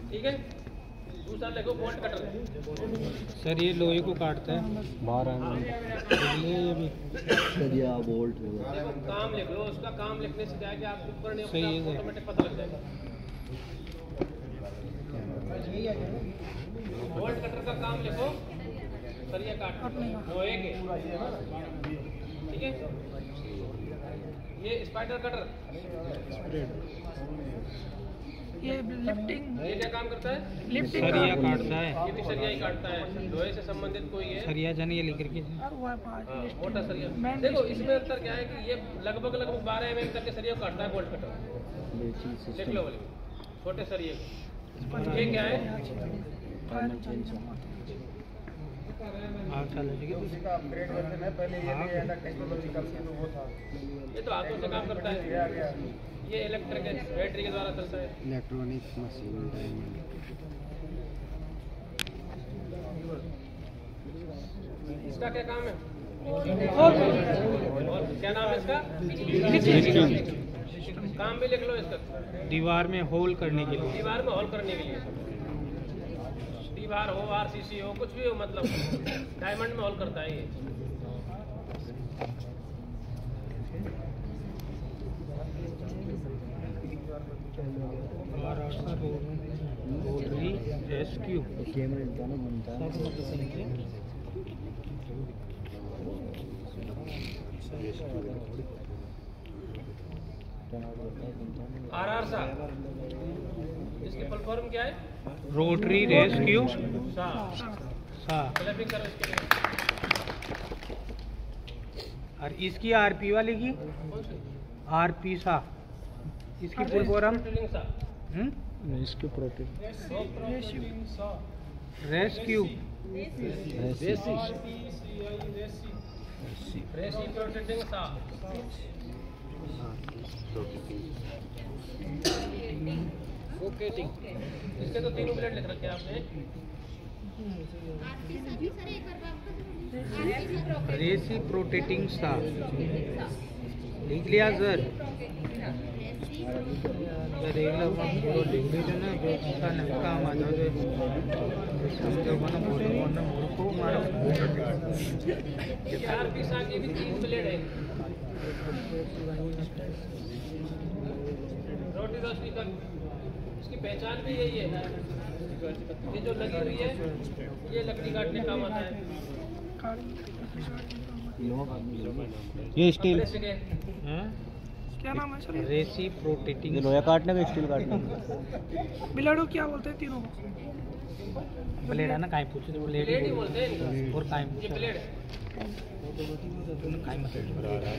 ठीक है। दूसरा देखो बोल्ट कटर। सर ये लोहे को काटता है बाहर आने ये भी सरिया बोल्ट देखो काम लिख लो, उसका काम लिखने से क्या है कि आपको उपकरण सही है ऑटोमेटिक पता लग जाएगा। बोल्ट कटर का काम लिखो, सरिया काटना लोहे के, ठीक है। ये स्पाइडर कटर, ये लिफ्टिंग, ये क्या काम करता है? लिफ्टिंग सरिया काटता है। ये भी सरिया ही काटता है, लोहे से संबंधित कोई है सरिया जाने ये लेकर के मोटा सरिया। देखो इसमें अंतर क्या है कि ये लगभग 12 mm तक के सरिया काटता है बोल्ट कटर। लिख लो वाली छोटे सरिये को। ये क्या है? ये तो हाथों से काम करता है, ये इलेक्ट्रिक बैटरी के द्वारा चलता है। Electronic machine. इसका क्या काम है? और क्या नाम है इसका? काम भी लिख लो इसका। दीवार में होल करने के लिए। दीवार में होल करने के लिए, दीवार हो, आरसीसी हो, कुछ भी हो, मतलब डायमंड में होल करता है ये। रोटरी रेस्क्यू आरआर सा, इसकी फुल फॉर्म क्या है? रोटरी रेस्क्यू सा। क्लैपिंग करो इसके लिए। और इसकी आरपी वाले की आरपी सा, इसकी फुल फॉर्म इसके प्रोटीन रेस्क्यू रेसिप्रोकेटिंग सा। फोकेटिंग, इसके तो 3 प्लेट लिख रखे हैं आपने। रेसिप्रोकेटिंग सा लिख लिया सर। देख लो पूरा लिख देते ना, जो इसका काम आ जाओ समझो ना पूरा को मारो। ये 4 पीसा की भी 3 प्लेट है। रोटी रोशनी का इसकी पहचान भी यही है। ये जो लगी हुई है ये लकड़ी काटने काम आता है। ये स्टील क्या नाम है सर? रेसिप्रोकेटिंग लोहा काटने का, स्टील काटने का। बिलाडो क्या बोलते हैं तीनों को? ब्लेड है ना, काय पूछे तो ब्लेड प्लेट ही बोलते हैं इनको। और काय ये प्लेट है। काय मतलब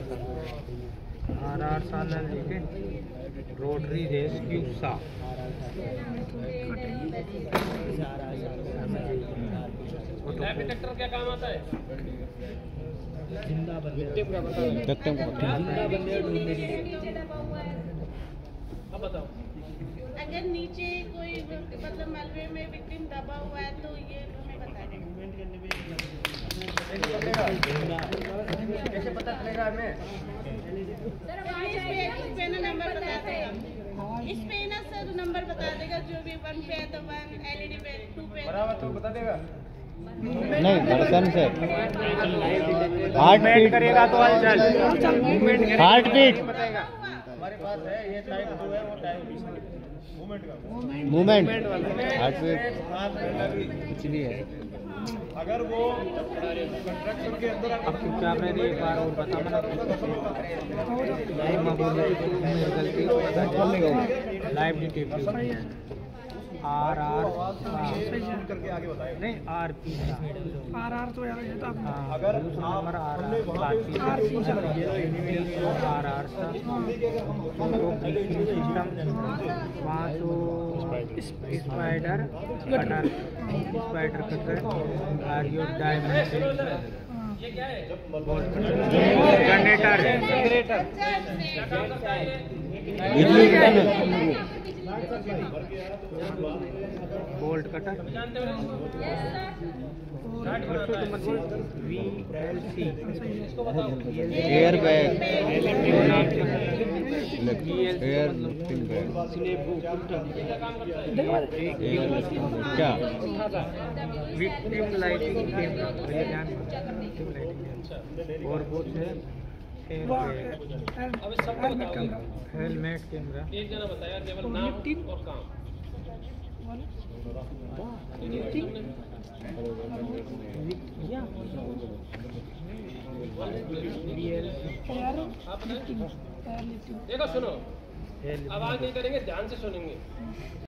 आरआर सा लिखे रोटरी रेस्क्यू सा। लैब डिटेक्टर क्या काम आता है? अब बताओ। अगर नीचे कोई मतलब मलबे में विक्टिम दबा हुआ है तो ये हमें बता दें। कैसे पता चलेगा हमें? इस पे ना नंबर बता देगा, इस पे ना सर नंबर बता देगा, जो भी 1 पे है तो 1, LED पे 2 पे बराबर तो बता देगा। नहीं, धड़कन से हार्ट बीट करेगा तो हलचल हार्ट बीट हमारे पास है ये टाइप 2 है, वो टाइप मूवमेंट हार्ट बीट कुछ भी है। अगर वो कंस्ट्रक्शन के अंदर अब तू क्या मैं एक बार और बता मना गलती लाइव डिटेक्टिव आरआर करके आगे बताएं। नहीं आरपी आरआर तो यार ये तो आपने अगर number R R spider cutter are your diamond ये क्या है? जनरेटर क्या काम करता है ये? बोल्ट कटर जानते हो ना VLC इसको बताओ air bag air lifting bag क्या काम करता है क्या victim lighting camera victim lighting और वो है अब इस सबको बताओ हेलमेट कैमरा एक जना बताया केवल नाम और काम आप बताएं देखो सुनो आवाज नहीं करेंगे ध्यान से सुनेंगे